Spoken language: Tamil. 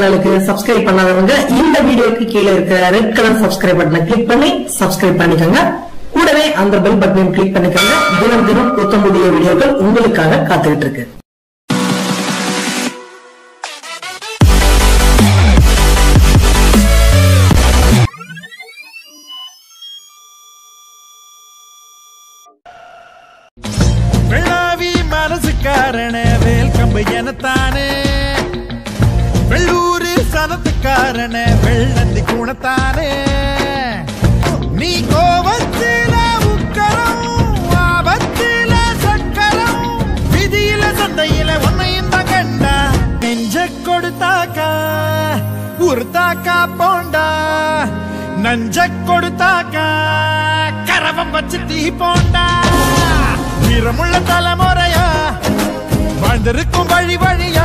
சேனலுக்கு சப்ஸ்கிரைப் பண்ணாதவங்க இந்த வீடியோக்கு கீழே இருக்கிற ரெட் கலர் சப்ஸ்கிரைப் பட்டனை கிளிக் பண்ணி சப்ஸ்கிரைப் பண்ணிக்கோங்க. கூடவே அந்த பெல் பட்டனையும் கிளிக் பண்ணிக்கோங்க. தினம் தினம் புத்தம்புதிய வீடியோக்கள் உங்களுக்காக காத்துக்கிட்டு இருக்கு. வெள்ளாவி மனசுக்காரன வேல் கம்பு எனத்தானே, வெள்ளூரு சனத்துக்காரன வெள்ளந்தி குணத்தானே. நீ கோபத்தில உக்கரம், ஆபத்தில சக்கரம், விதியில சந்தையில உன்னையும் தான் கண்டா. நெஞ்ச கொடுத்தாக்கா உருத்தாக்கா போண்டா, நஞ்ச கொடுத்தாக்கா கரவம் வச்சு தீ போண்டா. வீரமுள்ள தலைமுறையா வாழ்ந்திருக்கும் வழி வழியா